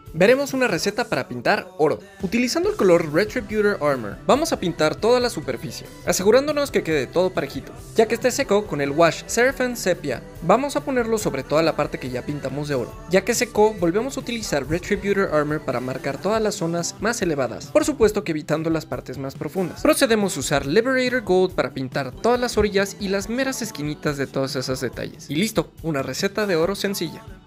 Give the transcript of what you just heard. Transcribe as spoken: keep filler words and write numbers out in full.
Veremos una receta para pintar oro. Utilizando el color Retributor Armor, vamos a pintar toda la superficie, asegurándonos que quede todo parejito. Ya que esté seco, con el wash Seraphim Sepia, vamos a ponerlo sobre toda la parte que ya pintamos de oro. Ya que secó, volvemos a utilizar Retributor Armor para marcar todas las zonas más elevadas, por supuesto que evitando las partes más profundas. Procedemos a usar Liberator Gold para pintar todas las orillas y las meras esquinitas de todos esos detalles. Y listo, una receta de oro sencilla.